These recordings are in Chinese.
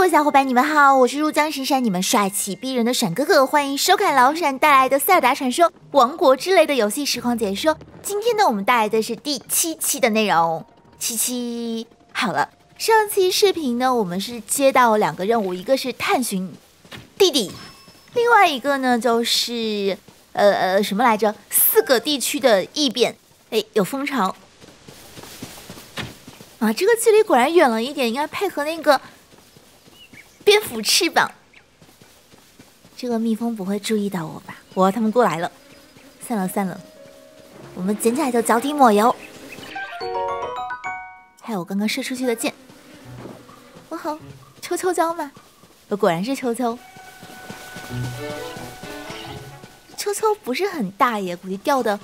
位小伙伴，你们好，我是入江神山，你们帅气逼人的闪哥哥，欢迎收看老闪带来的《塞尔达传说：王国之泪》的游戏实况解说。今天呢，我们带来的是第7期的内容。7，好了，上期视频呢，我们是接到2个任务，一个是探寻弟弟，另外一个呢就是什么来着？4个地区的异变。哎，有蜂巢啊，这个距离果然远了一点，应该配合那个蝙蝠翅膀。这个蜜蜂不会注意到我吧？哇，他们过来了！散了，我们捡起来就脚底抹油。还有我刚刚射出去的箭。哦吼，秋秋椒吗？果然是秋秋。秋秋不是很大耶，估计掉的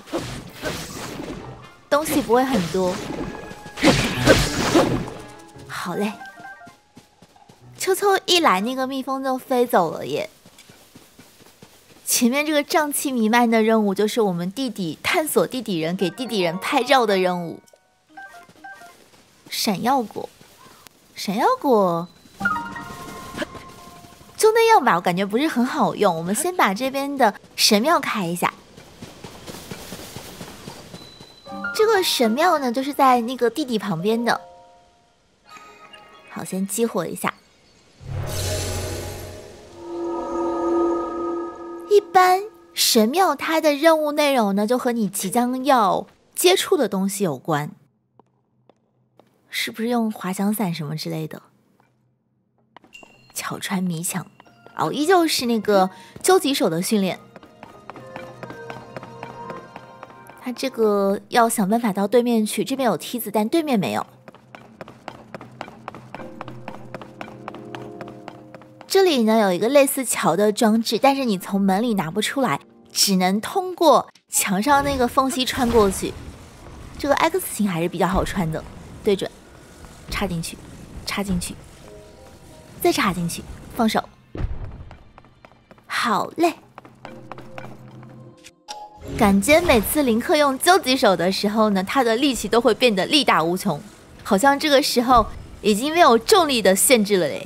东西不会很多。好嘞。秋秋一来，那个蜜蜂就飞走了耶。前面这个瘴气弥漫的任务，就是我们弟弟探索弟弟人，给弟弟人拍照的任务。闪耀果就那样吧，我感觉不是很好用。我们先把这边的神庙开一下。这个神庙呢，就是在那个弟弟旁边的。好，先激活一下。一般神庙它的任务内容呢，就和你即将要接触的东西有关。是不是用滑翔伞什么之类的？巧穿迷墙，哦，依旧是那个究极手的训练。他这个要想办法到对面去，这边有梯子，但对面没有。这里呢有一个类似桥的装置，但是你从门里拿不出来，只能通过墙上那个缝隙穿过去。这个 X 型还是比较好穿的，对准，插进去，再插进去，放手。好嘞。感觉每次林克用究极手的时候呢，他的力气都会变得力大无穷，好像这个时候已经没有重力的限制了嘞。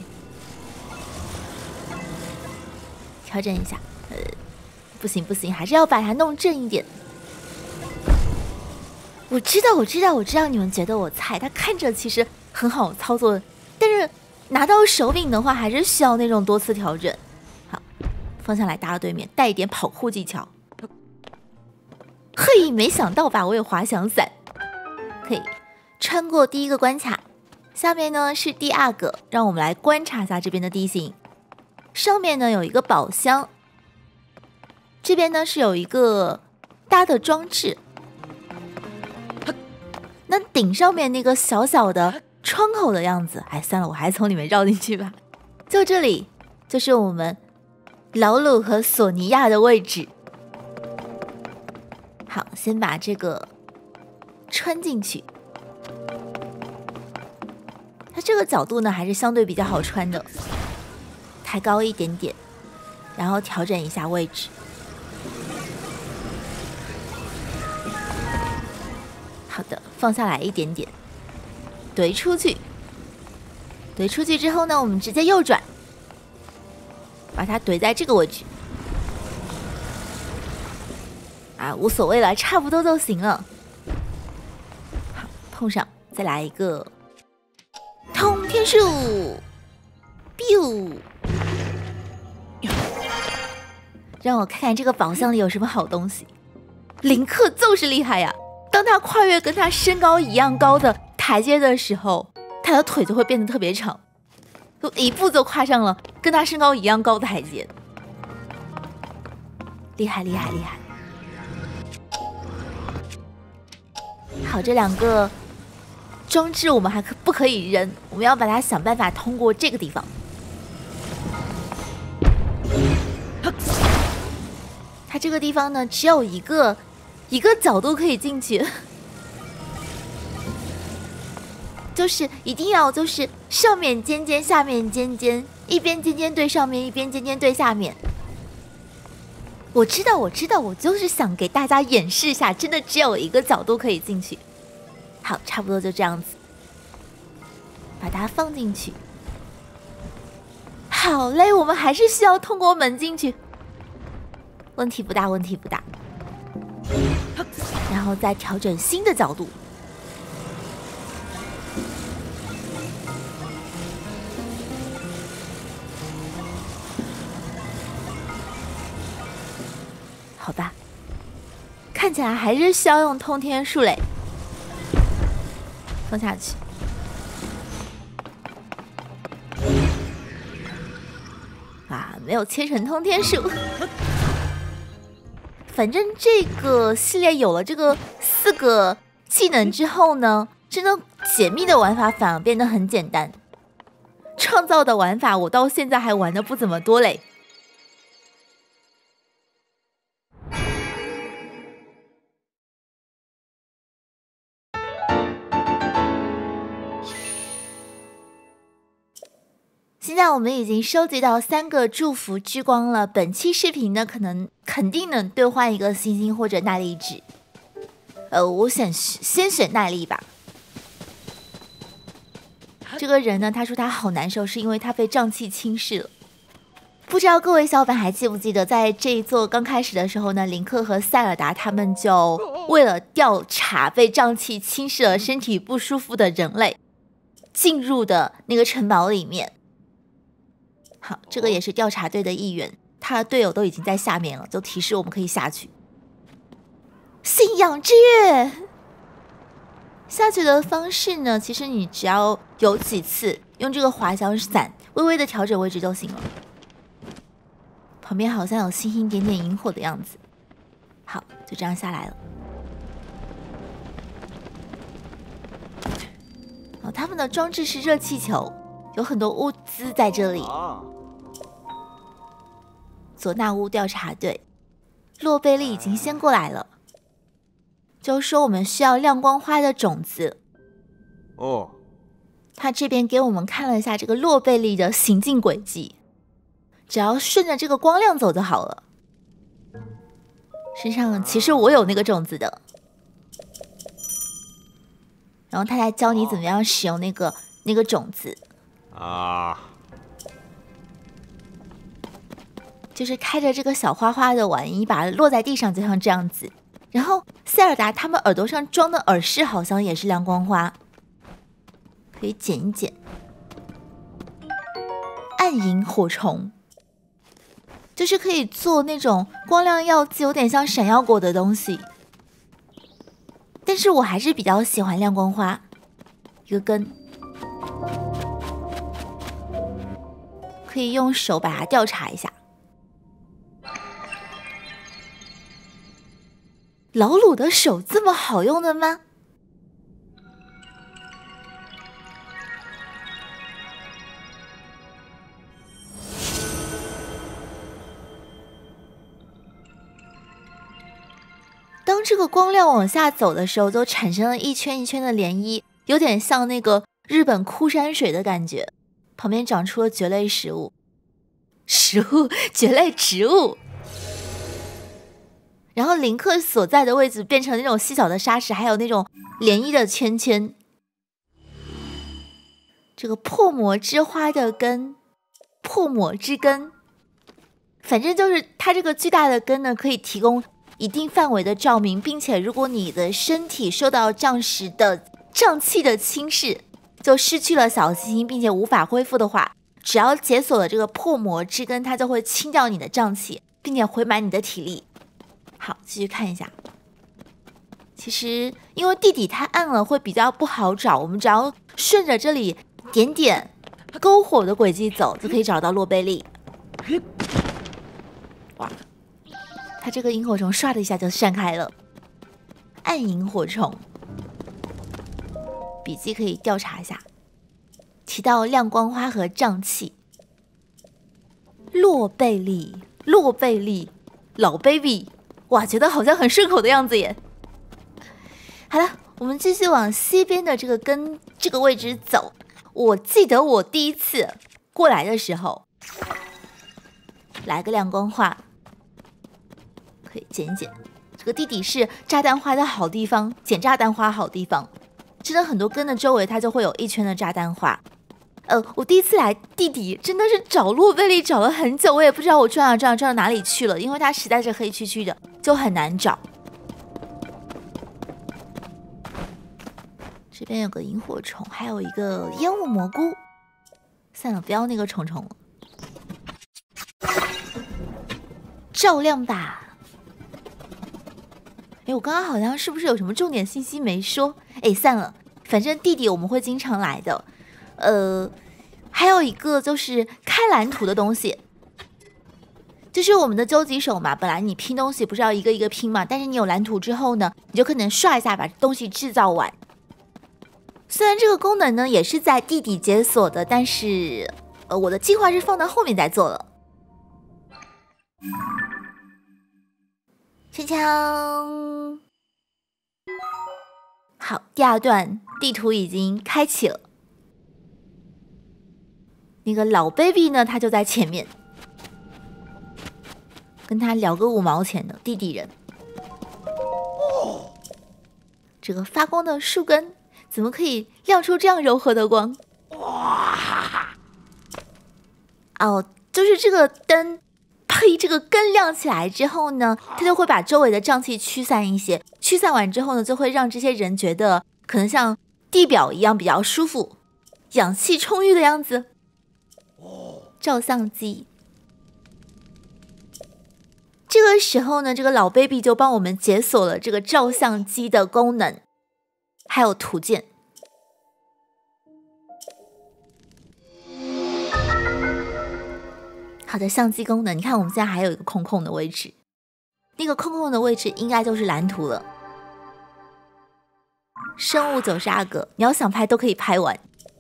调整一下，不行，还是要把它弄正一点。我知道，你们觉得我菜，它看着其实很好操作，但是拿到手柄的话，还是需要那种多次调整。好，放下来搭到对面，带一点跑酷技巧。嘿，没想到吧，我有滑翔伞，可以穿过第一个关卡。下面呢是第2个，让我们来观察一下这边的地形。上面呢有一个宝箱，这边呢是有一个大的装置。那顶上面那个小小的窗口的样子，哎，算了，我还从里面绕进去吧。就这里，就是我们老鲁和索尼娅的位置。好，先把这个穿进去。它这个角度呢，还是相对比较好穿的。抬高一点点，然后调整一下位置。好的，放下来一点点，怼出去。怼出去之后呢，我们直接右转，把它怼在这个位置。啊，无所谓了，差不多就行了。好，碰上，再来一个通天术 ，biu。让我看看这个宝箱里有什么好东西。林克就是厉害呀！当他跨越跟他身高一样高的台阶的时候，他的腿就会变得特别长，就一步就跨上了跟他身高一样高的台阶。厉害！好，这2个装置我们还不可以扔，我们要把它想办法通过这个地方。它这个地方呢，只有一个角度可以进去，就是一定要就是上面尖尖，下面尖尖，一边尖尖对上面，一边尖尖对下面。我知道，我就是想给大家演示一下，真的只有一个角度可以进去。好，差不多就这样子，把它放进去。 好嘞，我们还是需要通过门进去。问题不大，问题不大。然后再调整新的角度。好吧，看起来还是需要用通天术嘞。放下去。啊，没有切成通天术。反正这个系列有了这个4个技能之后呢，真的解密的玩法反而变得很简单。创造的玩法我到现在还玩的不怎么多嘞。现在我们已经收集到3个祝福之光了，本期视频呢肯定能兑换一个星星或者耐力值。我先选耐力吧。这个人呢，他说他好难受，是因为他被瘴气侵蚀了。不知道各位小伙伴还记不记得，在这一座刚开始的时候呢，林克和塞尔达他们就为了调查被瘴气侵蚀了身体不舒服的人类，进入的那个城堡里面。好，这个也是调查队的一员，他的队友都已经在下面了，就提示我们可以下去。信仰之跃，下去的方式呢，其实你只要有几次用这个滑翔伞微微的调整位置就行了。旁边好像有星星点点萤火的样子。好，就这样下来了。哦，他们的装置是热气球，有很多物资在这里。佐纳乌调查队，洛贝利已经先过来了，就说我们需要亮光花的种子。 哦， 他这边给我们看了一下这个洛贝利的行进轨迹，只要顺着这个光亮走就好了。身上其实我有那个种子的，然后他来教你怎么样使用那个种子啊。 就是开着这个小花花的玩意，把它落在地上，就像这样子。然后塞尔达他们耳朵上装的耳饰好像也是亮光花，可以剪一剪。暗萤火虫，就是可以做那种光亮药剂，有点像闪耀果的东西。但是我还是比较喜欢亮光花，一个根，可以用手把它调查一下。老鲁的手这么好用的吗？当这个光亮往下走的时候，就产生了一圈一圈的涟漪，有点像那个日本枯山水的感觉。旁边长出了蕨类植物，蕨类植物。然后林克所在的位置变成那种细小的沙石，还有那种涟漪的圈圈。这个破魔之花的根，破魔之根，反正就是它这个巨大的根呢，可以提供一定范围的照明，并且如果你的身体受到瘴石的瘴气的侵蚀，就失去了小星星，并且无法恢复的话，只要解锁了这个破魔之根，它就会清掉你的瘴气，并且回满你的体力。好，继续看一下。其实因为地底太暗了，会比较不好找，我们只要顺着这里点点篝火的轨迹走，就可以找到洛贝利。哇，它这个萤火虫唰的一下就散开了。暗萤火虫，笔记可以调查一下，提到亮光花和瘴气。洛贝利，老 baby。哇，觉得好像很顺口的样子耶。好了，我们继续往西边的这个位置走。我记得我第一次过来的时候，来个亮光花，可以捡一捡。这个地底是炸弹花的好地方，捡炸弹花好地方。真的很多根的周围它就会有一圈的炸弹花。 我第一次来地底真的是找洛贝利找了很久，我也不知道我转到哪里去了，因为它实在是黑黢黢的，就很难找。这边有个萤火虫，还有一个烟雾蘑菇。算了，不要那个虫虫了，照亮吧。我刚刚好像是不是有什么重点信息没说？算了，反正地底我们会经常来的。还有一个就是开蓝图的东西，就是我们的究极手嘛。本来你拼东西不是要一个一个拼嘛，但是你有蓝图之后呢，你就可能刷一下把东西制造完。虽然这个功能呢也是在地底解锁的，但是我的计划是放到后面再做了。锵锵，好，第二段地图已经开启了。那个老 baby 呢，他就在前面，跟他聊个5毛钱的地底人。这个发光的树根怎么可以亮出这样柔和的光？哦，就是这个灯，呸，这个根亮起来之后呢，它就会把周围的瘴气驱散一些，驱散完之后呢，就会让这些人觉得可能像地表一样比较舒服，氧气充裕的样子。照相机。这个时候呢，这个老 baby 就帮我们解锁了这个照相机的功能，还有图鉴。好的，相机功能，你看我们现在还有一个空空的位置，那个空空的位置应该就是蓝图了。生物92个，你要想拍都可以拍完。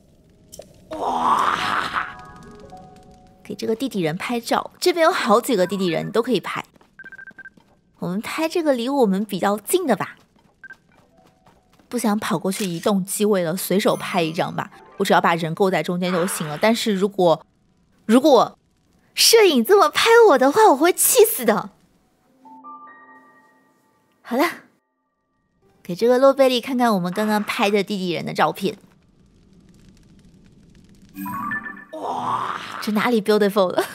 给这个地底人拍照，这边有好几个地底人都可以拍。我们拍这个离我们比较近的吧，不想跑过去移动机位了，随手拍一张吧。我只要把人勾在中间就行了。但是如果摄影这么拍我的话，我会气死的。好了，给这个洛贝利看看我们刚刚拍的地底人的照片。哇，这哪里 beautiful 了？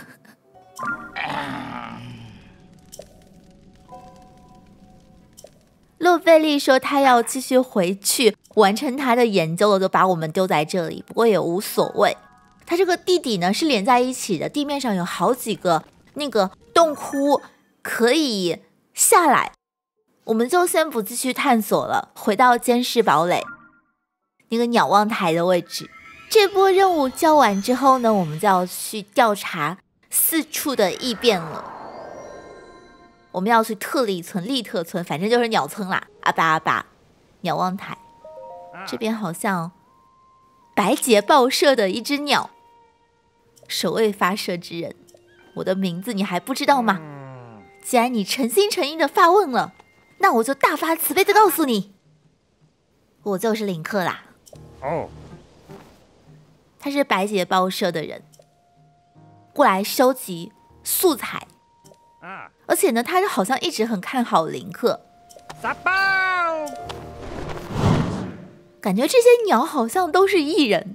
洛贝利说他要继续回去完成他的研究了，就把我们丢在这里，不过也无所谓。它这个地底呢是连在一起的，地面上有好几个那个洞窟可以下来，我们就先不继续探索了，回到监视堡垒那个鸟望台的位置。这波任务交完之后呢，我们就要去调查4处的异变了。我们要去特利村、利特村，反正就是鸟村啦。阿巴，鸟望台这边好像白节报社的一只鸟，首位发射之人。我的名字你还不知道吗？既然你诚心诚意的发问了，那我就大发慈悲的告诉你，我就是林克啦。哦，他是白节报社的人，过来收集素材。而且呢，他好像一直很看好林克。感觉这些鸟好像都是艺人。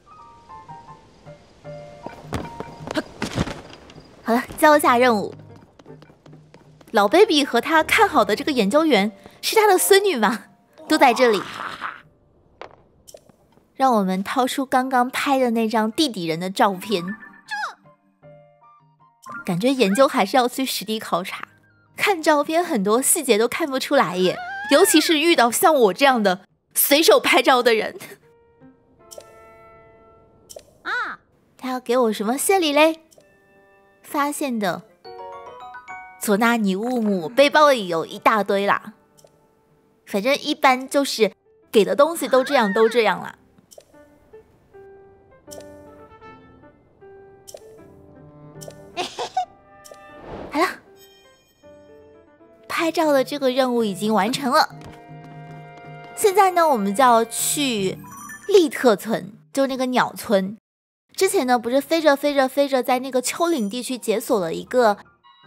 好了，交下任务。老 baby 和他看好的这个研究员是他的孙女吗？都在这里。让我们掏出刚刚拍的那张地底人的照片。感觉研究还是要去实地考察，看照片很多细节都看不出来耶，尤其是遇到像我这样的随手拍照的人。他要给我什么谢礼嘞？发现的佐纳尼乌姆，我背包里有一大堆啦。反正一般就是给的东西都这样啦。好了，拍照的这个任务已经完成了。现在呢，我们就要去利特村，就那个鸟村。之前呢，不是飞着，在那个丘陵地区解锁了一个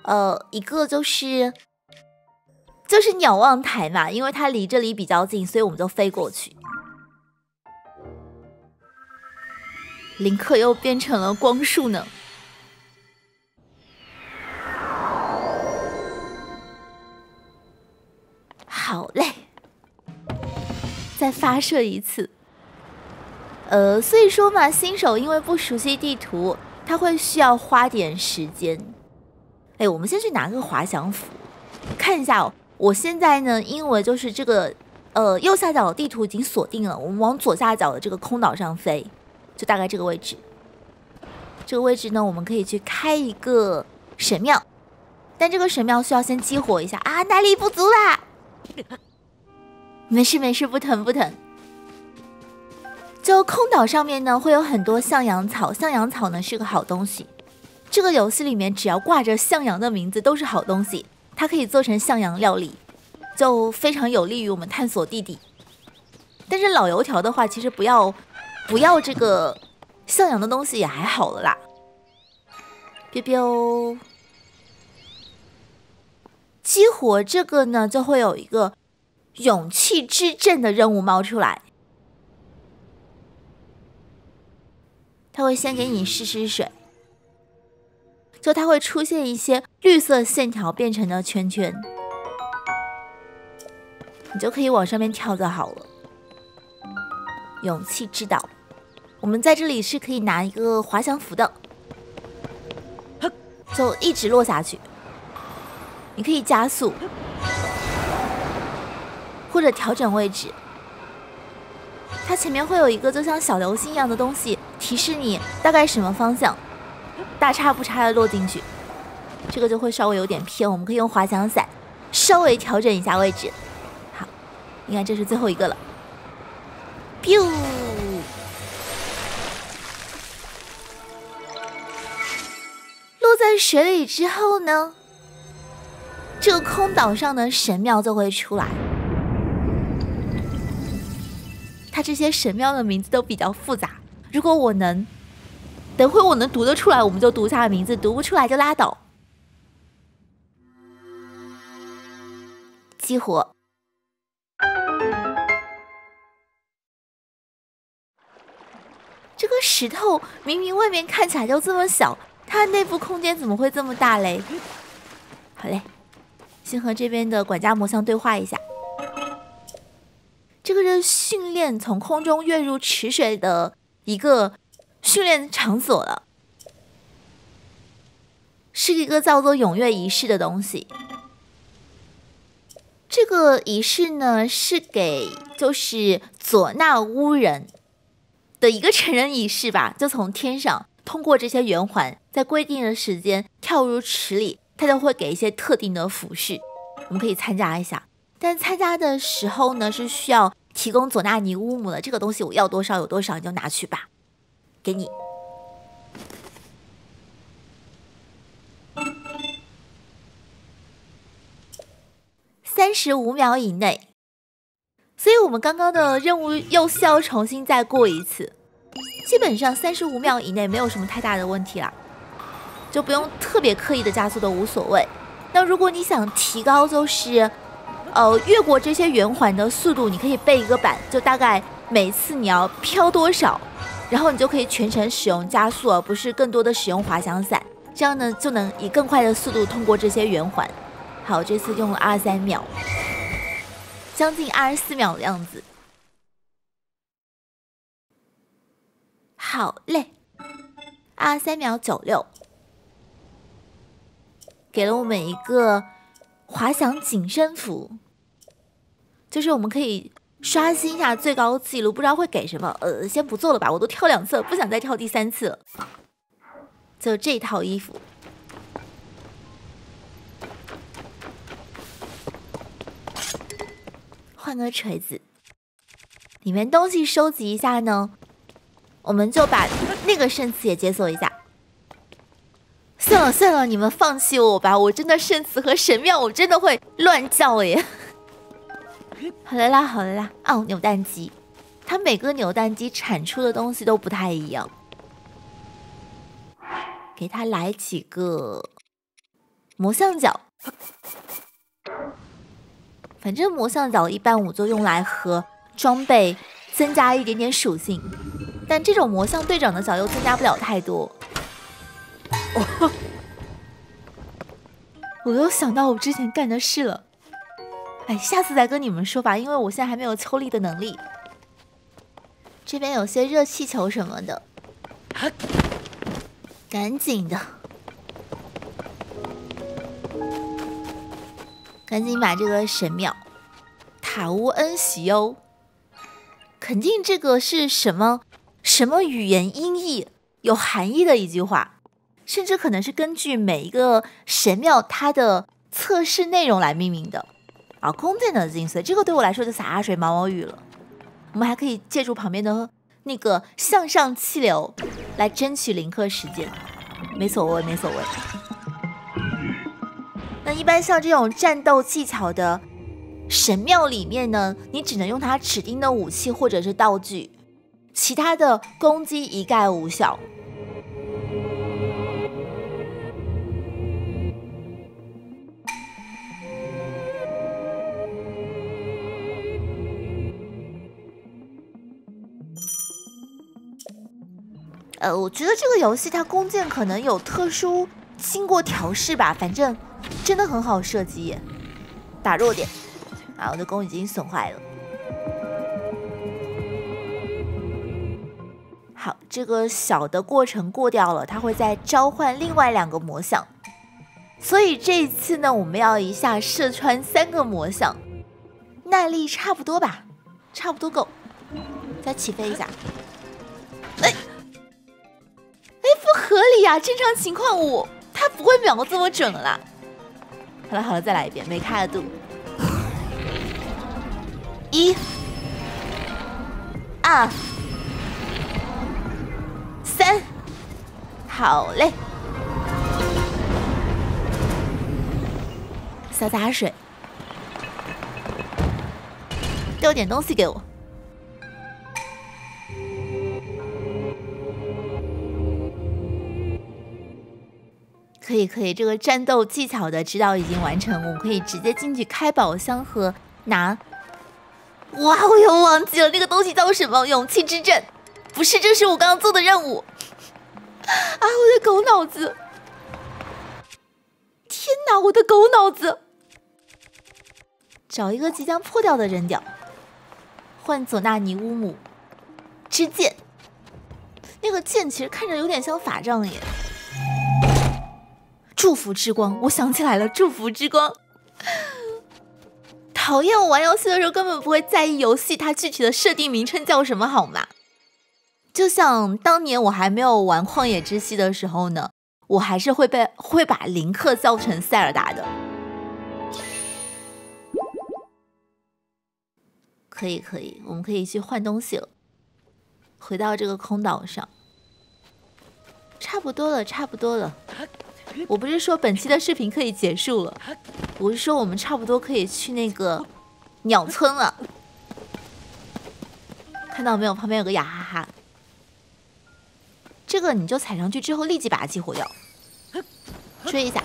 就是鸟望台嘛，因为它离这里比较近，所以我们就飞过去。 林克又变成了光束呢。好嘞，再发射一次。所以说嘛，新手因为不熟悉地图，他会需要花点时间。我们先去拿个滑翔符，看一下哦。我现在呢，因为就是这个右下角的地图已经锁定了，我们往左下角的这个空岛上飞，就大概这个位置。这个位置呢，我们可以去开一个神庙，但这个神庙需要先激活一下啊，耐力不足啦。没事没事，不疼不疼。就空岛上面呢，会有很多向阳草，向阳草呢是个好东西。这个游戏里面只要挂着向阳的名字都是好东西，它可以做成向阳料理，就非常有利于我们探索地底。但是老油条的话，其实不要这个向阳的东西也还好了啦。biu biu， 激活这个呢，就会有一个勇气之阵的任务冒出来。它会先给你试水，就它会出现一些绿色线条变成的圈圈，你就可以往上面跳就好了。勇气之岛，我们在这里是可以拿一个滑翔符的，就一直落下去。你可以加速，或者调整位置。它前面会有一个就像小流星一样的东西，提示你大概什么方向，大差不差的落进去。这个就会稍微有点偏，我们可以用滑翔伞稍微调整一下位置。好，应该这是最后一个了。biu， 落在水里之后呢，这个空岛上的神庙就会出来。它这些神庙的名字都比较复杂，如果等会我能读得出来，我们就读它的名字；读不出来就拉倒。激活。这个石头明明外面看起来就这么小，它的内部空间怎么会这么大嘞？好嘞，先和这边的管家魔像对话一下。这个是训练从空中跃入池水的一个训练场所了，是一个叫做踊跃仪式的东西。这个仪式呢，是给就是佐纳乌人的一个成人仪式吧，就从天上通过这些圆环，在规定的时间跳入池里，他就会给一些特定的服饰，我们可以参加一下。但参加的时候呢，是需要提供佐纳尼乌姆的，这个东西我要多少有多少，你就拿去吧，给你。35秒以内，所以我们刚刚的任务又需要重新再过一次。基本上35秒以内没有什么太大的问题啦，就不用特别刻意的加速都无所谓。那如果你想提高就是越过这些圆环的速度，你可以背一个板，就大概每次你要飘多少，然后你就可以全程使用加速，而不是更多的使用滑翔伞，这样呢就能以更快的速度通过这些圆环。好，这次用了23秒，将近24秒的样子。好嘞，23秒96，给了我们一个滑翔紧身服，就是我们可以刷新一下最高纪录，不知道会给什么。先不做了吧，我都跳2次了，不想再跳第3次了。就这套衣服。换个锤子，里面东西收集一下呢，我们就把那个圣词也解锁一下。算了算了，你们放弃我吧，我真的圣词和神庙我真的会乱叫耶。好了啦好了啦，哦，扭蛋机，它每个扭蛋机产出的东西都不太一样，给它来几个魔像角。反正魔像角一般我就用来和装备增加一点点属性， 但这种魔像队长的角又增加不了太多。哦，我又想到我之前干的事了。哎，下次再跟你们说吧，因为我现在还没有抽力的能力。这边有些热气球什么的，赶紧的，赶紧把这个神庙塔乌恩喜欧，肯定这个是什么语言音译有含义的一句话，甚至可能是根据每一个神庙它的测试内容来命名的。啊，宫殿的精髓，这个对我来说就洒下水毛毛雨了。我们还可以借助旁边的那个向上气流来争取零氪时间，没所谓，没所谓。那一般像这种战斗技巧的神庙里面呢，你只能用它指定的武器或者是道具，其他的攻击一概无效。我觉得这个游戏它弓箭可能有特殊经过调试吧，反正真的很好设计耶。打弱点，啊，我的弓已经损坏了。好，这个小的过程过掉了，它会再召唤另外2个魔像，所以这一次呢，我们要一下射穿3个魔像，耐力差不多吧，差不多够，再起飞一下。不合理啊！正常情况他不会瞄这么准了啦。好了，再来一遍，没开了度。1、2、3，好嘞。洒水，丢点东西给我。可以，这个战斗技巧的指导已经完成，我们可以直接进去开宝箱和拿。哇，我又忘记了那个东西叫什么，勇气之阵，不是，这是我刚刚做的任务。啊，我的狗脑子！天哪，我的狗脑子！找一个即将破掉的扔掉，换佐纳尼乌姆之剑。那个剑其实看着有点像法杖耶。祝福之光，我想起来了，祝福之光。讨厌，我玩游戏的时候根本不会在意游戏它具体的设定名称叫什么，好吗？就像当年我还没有玩旷野之息的时候呢，我还是会把林克叫成塞尔达的。可以，我们可以去换东西了，回到这个空岛上。差不多了。我不是说本期的视频可以结束了，我是说我们差不多可以去那个鸟村了。看到没有？旁边有个雅哈哈，这个你就踩上去之后立即把它激活掉，追一下。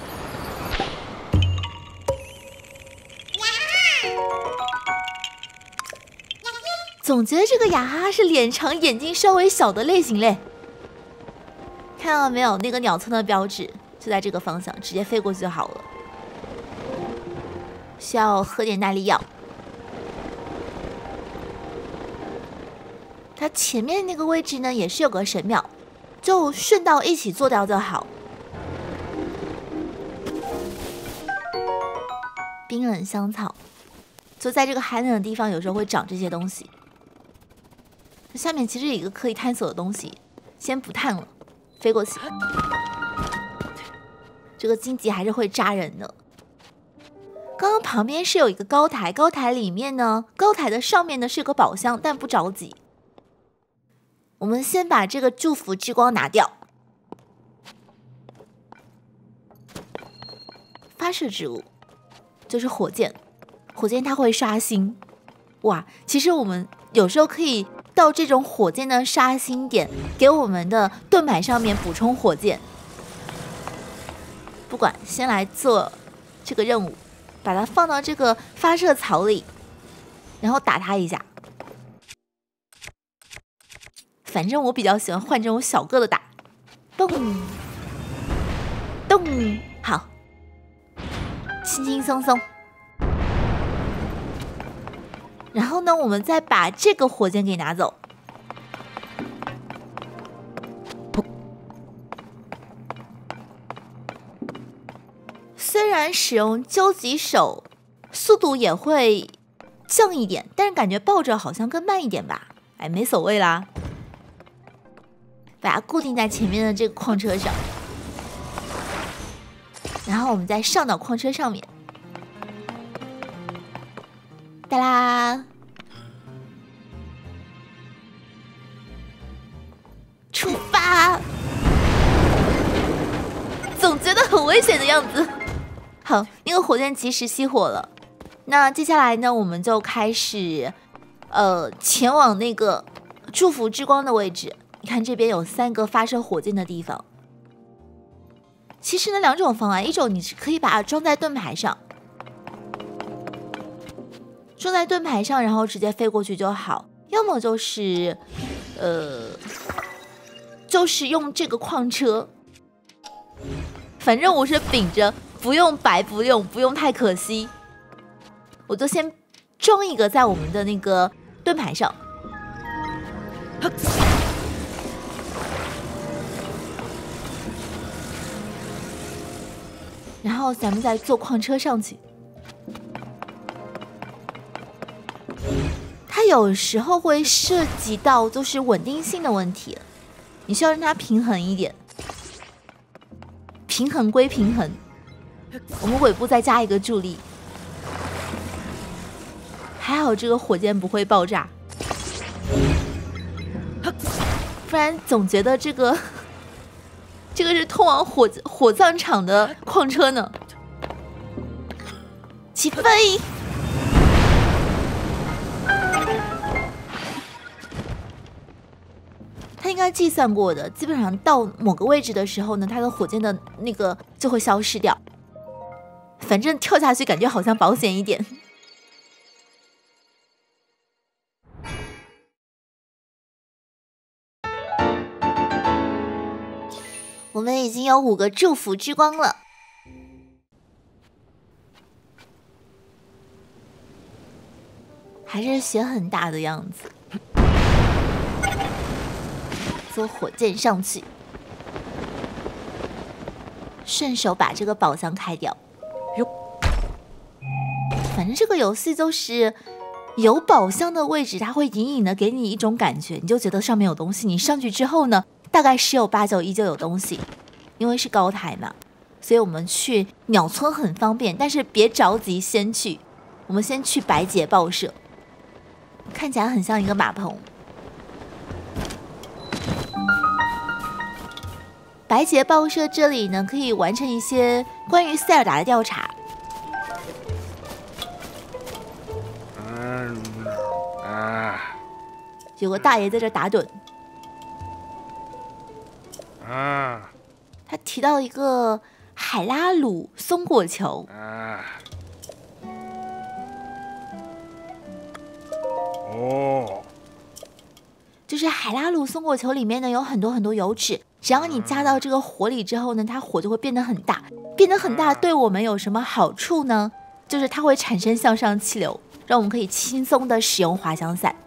总觉得这个雅哈哈是脸长眼睛稍微小的类型嘞。看到没有？那个鸟村的标志就在这个方向，直接飞过去就好了。需要喝点耐力药。它前面那个位置呢，也是有个神庙，就顺道一起做掉就好。冰冷香草，就在这个寒冷的地方，有时候会长这些东西。下面其实有一个可以探索的东西，先不探了，飞过去。这个荆棘还是会扎人的。刚刚旁边是有一个高台，高台里面呢，高台的上面呢是有个宝箱，但不着急。我们先把这个祝福之光拿掉。发射之物就是火箭，火箭它会刷新。哇，其实我们有时候可以到这种火箭的刷新点，给我们的盾牌上面补充火箭。不管，先来做这个任务，把它放到这个发射槽里，然后打它一下。 反正我比较喜欢换这种小个的打。咚咚，好，轻轻松松。然后呢，我们再把这个火箭给拿走。虽然使用究极手速度也会降一点，但是感觉抱着好像更慢一点吧。哎，没所谓啦，把它固定在前面的这个矿车上，然后我们再上到矿车上面。哒啦，出发！总觉得很危险的样子。好，那个火箭及时熄火了。那接下来呢，我们就开始前往那个祝福之光的位置。你看这边有3个发射火箭的地方。其实呢，2种方案，一种你是可以把它装在盾牌上，然后直接飞过去就好；要么就是用这个矿车。反正我是秉着不用白不用太可惜，我就先装一个在我们的那个盾牌上。然后咱们再坐矿车上去。它有时候会涉及到就是稳定性的问题，你需要让它平衡一点。平衡归平衡，我们尾部再加一个助力。还好这个火箭不会爆炸，不然总觉得这个是通往火葬场的矿车呢。起飞！他应该计算过的，基本上到某个位置的时候呢，他的火箭的那个就会消失掉。反正跳下去感觉好像保险一点。我们已经有5个祝福之光了。还是雪很大的样子。坐火箭上去，顺手把这个宝箱开掉。反正这个游戏就是有宝箱的位置，它会隐隐的给你一种感觉，你就觉得上面有东西。你上去之后呢，大概10有8九依旧有东西，因为是高台嘛，所以我们去鸟村很方便。但是别着急先去，我们先去白节报社，看起来很像一个马棚。白节报社这里呢，可以完成一些关于塞尔达的调查。有个大爷在这打盹。他提到一个海拉鲁松果球。就是海拉鲁松果球里面呢有很多油脂，只要你加到这个火里之后呢，它火就会变得很大。变得很大对我们有什么好处呢？就是它会产生向上气流，让我们可以轻松的使用滑翔伞。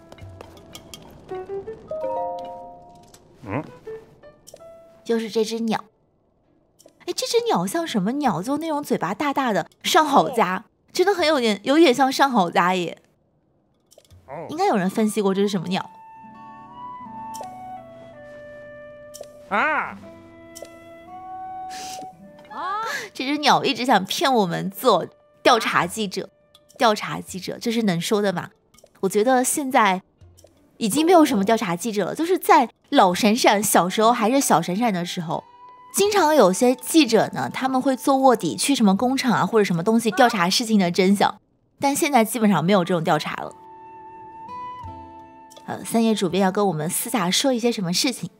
就是这只鸟。哎，这只鸟像什么鸟？就那种嘴巴大大的上好家，真的很有点像上好家耶。应该有人分析过这是什么鸟。这只鸟一直想骗我们做调查记者，这是能说的吗？我觉得现在已经没有什么调查记者了，就是在老闪闪小时候还是小闪闪的时候，经常有些记者呢，他们会做卧底，去什么工厂啊或者什么东西调查事情的真相，但现在基本上没有这种调查了。三叶主编要跟我们私下说一些什么事情，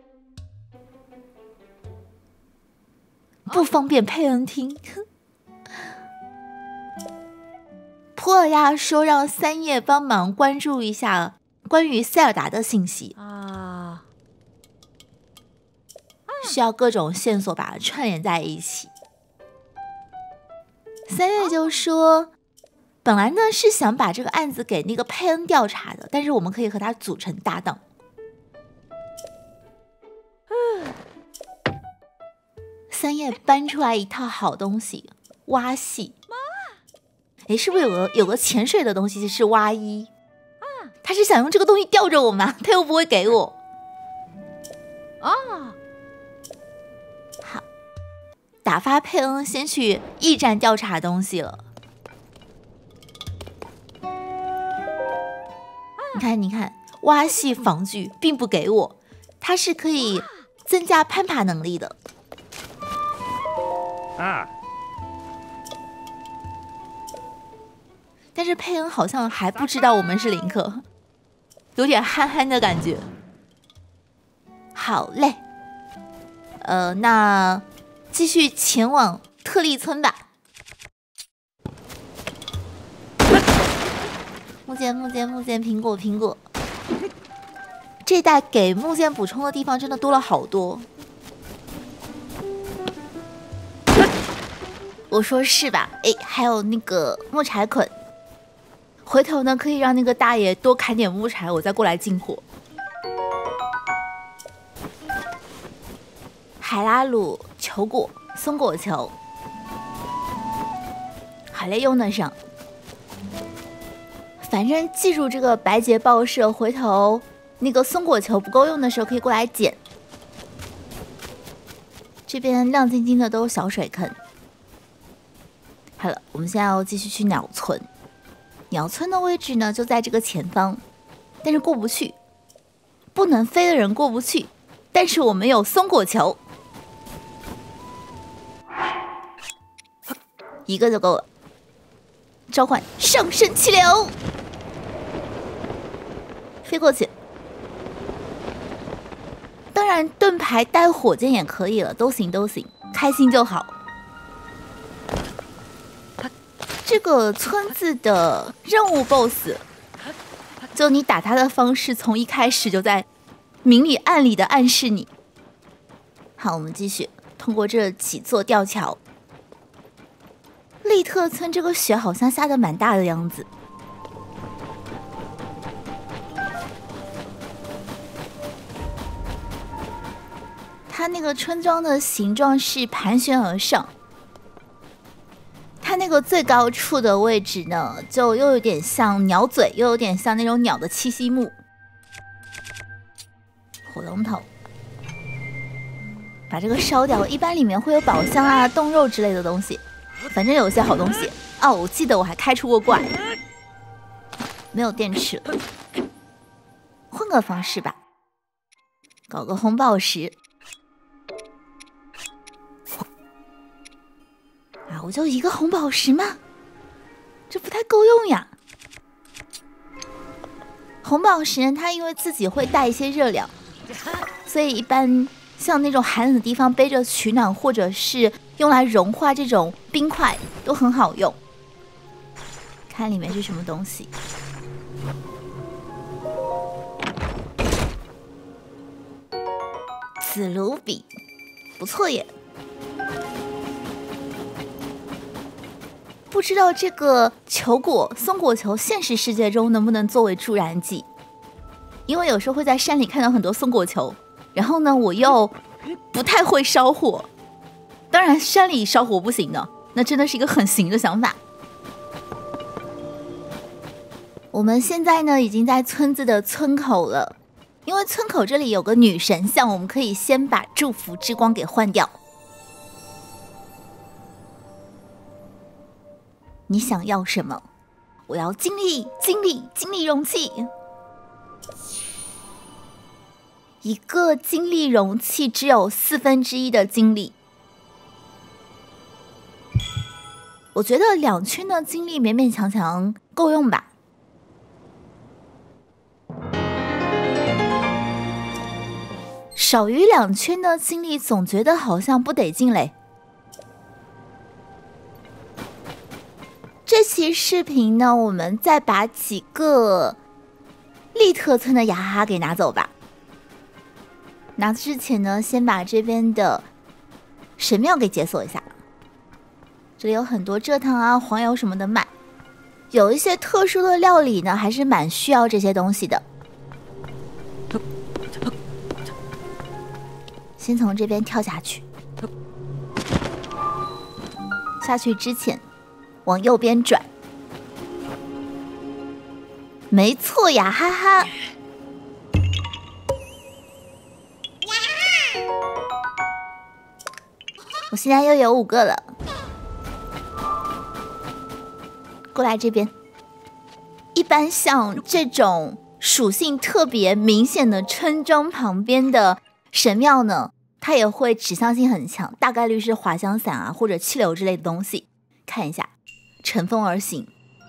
不方便佩恩听。普尔亚说让三叶帮忙关注一下关于塞尔达的信息。 需要各种线索把它串联在一起。3月就说，本来呢是想把这个案子给那个佩恩调查的，但是我们可以和他组成搭档。3月搬出来一套好东西，蛙系。哎，是不是有个潜水的东西是蛙衣？他是想用这个东西吊着我吗？他又不会给我。好，打发佩恩先去驿站调查东西了。你看，蛙系防具并不给我，它是可以增加攀爬能力的。但是佩恩好像还不知道我们是林克，有点憨憨的感觉。好嘞，那继续前往特利村吧。木剑，苹果。这一代给木剑补充的地方真的多了好多。我说是吧？哎，还有那个木柴捆，回头呢可以让那个大爷多砍点木柴，我再过来进货。海拉鲁球果、松果球，好嘞，用得上。反正记住这个白节报社，回头那个松果球不够用的时候可以过来捡。这边亮晶晶的都是小水坑。好了，我们现在要继续去鸟村。鸟村的位置呢就在这个前方，但是过不去，不能飞的人过不去。但是我们有松果球，一个就够了。召唤上升气流，飞过去。当然盾牌带火箭也可以了，都行，开心就好。这个村子的任务 BOSS， 就你打他的方式从一开始就在明里暗里的暗示你。好，我们继续通过这几座吊桥。利特村这个雪好像下得蛮大的样子。它那个村庄的形状是盘旋而上，它那个最高处的位置呢，就又有点像鸟嘴，又有点像那种鸟的栖息木。火龙头，把这个烧掉，一般里面会有宝箱啊、冻肉之类的东西，反正有些好东西。哦，我记得我还开出过怪，没有电池了，换个方式吧，搞个红宝石。我就一个红宝石吗？这不太够用呀。红宝石它因为自己会带一些热量，所以一般像那种寒冷的地方背着取暖，或者是用来融化这种冰块都很好用。看里面是什么东西。紫卢比，不错耶。不知道这个球果松果球现实世界中能不能作为助燃剂，因为有时候会在山里看到很多松果球，然后呢我又不太会烧火，当然山里烧火不行的，那真的是一个很行的想法。我们现在呢已经在村子的村口了，因为村口这里有个女神像，我们可以先把祝福之光给换掉。你想要什么？我要精力容器。一个精力容器只有1/4的精力。我觉得2圈的精力勉勉强强够用吧。少于2圈的精力总觉得好像不得劲嘞。这期视频呢，我们再把几个利特村的雅哈哈给拿走吧。 拿之前呢，先把这边的神庙给解锁一下。这里有很多蔗糖啊、黄油什么的卖，有一些特殊的料理呢，还是蛮需要这些东西的。先从这边跳下去，下去之前往右边转。没错呀，哈哈。我现在又有5个了，过来这边。一般像这种属性特别明显的村庄旁边的神庙呢，它也会指向性很强，大概率是滑翔伞啊或者气流之类的东西。看一下，乘风而行，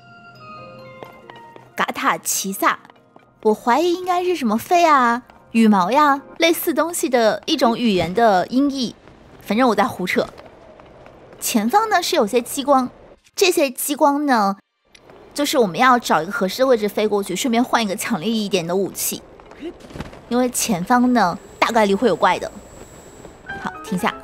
嘎塔奇萨，我怀疑应该是什么飞啊、羽毛呀类似东西的一种语言的音译。反正我在胡扯。前方呢是有些激光，这些激光呢，就是我们要找一个合适的位置飞过去，顺便换一个强力一点的武器，因为前方呢大概率会有怪的。好，停下。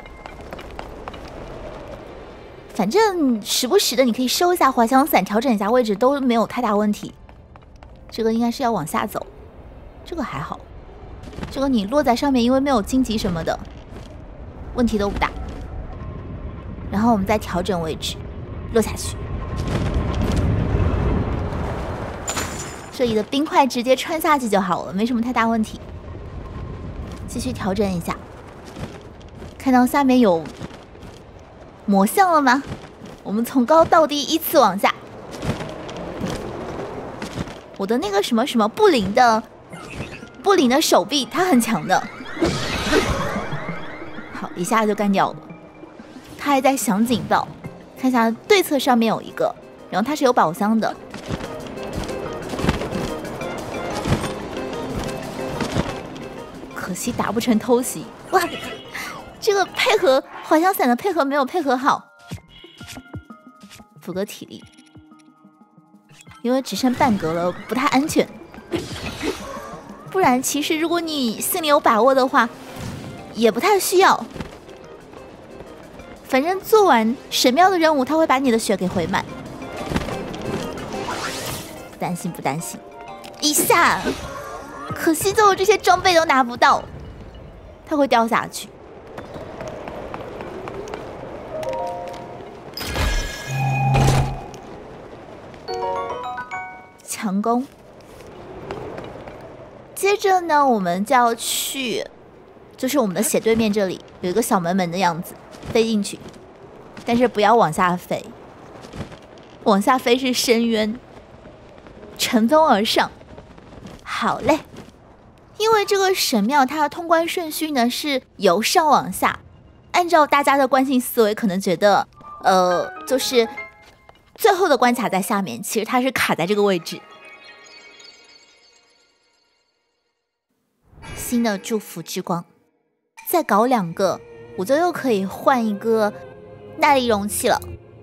反正时不时的你可以收一下滑翔伞，调整一下位置都没有太大问题。这个应该是要往下走，这个还好，这个你落在上面，因为没有荆棘什么的，问题都不大。然后我们再调整位置，落下去。这里的冰块直接穿下去就好了，没什么太大问题。继续调整一下，看到下面有魔像了吗？我们从高到低依次往下。我的那个什么什么布林的手臂，它很强的。好，一下就干掉了。他还在响警报，看一下对侧上面有一个，然后它是有宝箱的。可惜打不成偷袭，哇！这个配合滑翔伞的配合没有配合好，补个体力，因为只剩半格了，不太安全。不然其实如果你心里有把握的话，也不太需要。反正做完神庙的任务，他会把你的血给回满，不担心不担心。一下，可惜最后这些装备都拿不到，他会掉下去。强攻。接着呢，我们就要去，就是我们的斜对面这里有一个小门的样子。飞进去，但是不要往下飞，往下飞是深渊。乘风而上，好嘞。因为这个神庙它的通关顺序呢是由上往下，按照大家的惯性思维，可能觉得就是最后的关卡在下面，其实它是卡在这个位置。新的祝福之光，再搞2个。我就又可以换一个耐力容器了。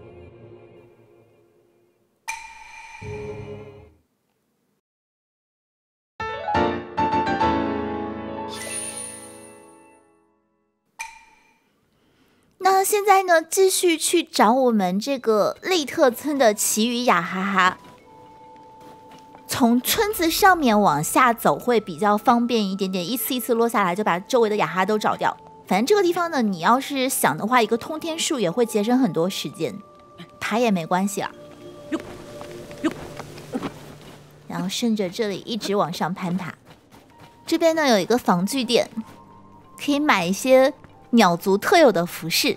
那现在呢，继续去找我们这个利特村的奇雨雅哈哈。从村子上面往下走会比较方便一点点，一次一次落下来就把周围的雅哈都找掉。反正这个地方呢，你要是想的话，一个通天术也会节省很多时间，爬也没关系啊。然后顺着这里一直往上攀爬。这边呢有一个防具店，可以买一些鸟族特有的服饰，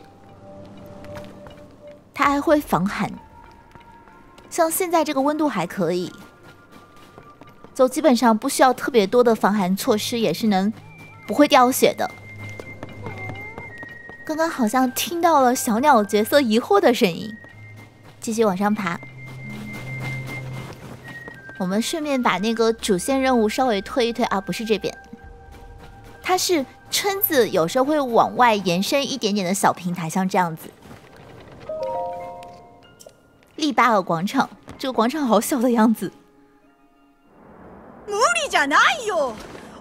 它还会防寒。像现在这个温度还可以，就基本上不需要特别多的防寒措施，也是能不会掉血的。刚刚好像听到了小鸟角色疑惑的声音，继续往上爬。我们顺便把那个主线任务稍微推一推啊，不是这边，它是村子有时候会往外延伸一点点的小平台，像这样子。利巴尔广场，这个广场好小的样子。 無理じゃないよ。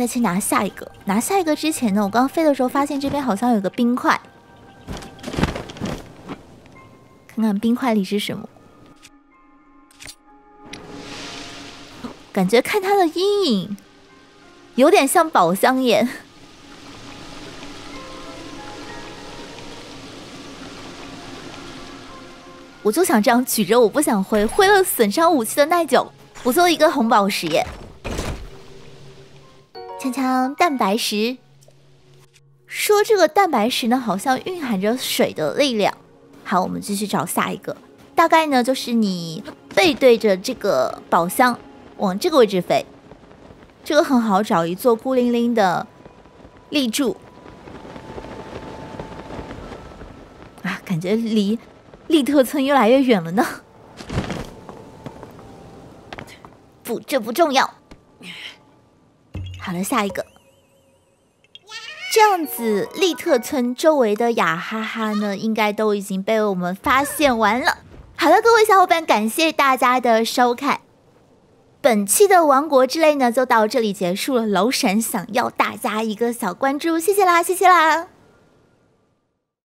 再去拿下一个。拿下一个之前呢，我刚刚飞的时候发现这边好像有个冰块，看看冰块里是什么。感觉看它的阴影，有点像宝箱耶。我就想这样举着，我不想挥，挥了损伤武器的耐久。不错一个红宝石耶！锵锵，蛋白石。说这个蛋白石呢，好像蕴含着水的力量。好，我们继续找下一个。大概呢，就是你背对着这个宝箱，往这个位置飞。这个很好找，一座孤零零的立柱。啊，感觉离利特村越来越远了呢。不，这不重要。好了，下一个。这样子，利特村周围的雅哈哈呢，应该都已经被我们发现完了。好了，各位小伙伴，感谢大家的收看。本期的王国之泪呢，就到这里结束了。楼神想要大家一个小关注，谢谢啦，谢谢啦。